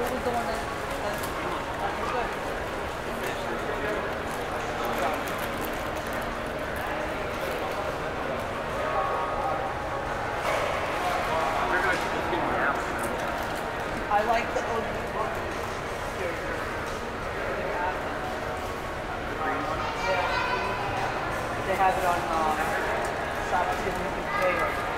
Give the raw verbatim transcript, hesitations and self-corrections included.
was the one that, that, that was good? I like the O G book. Here, here. They have it. Yeah. They have it on um, South Pacific Bay.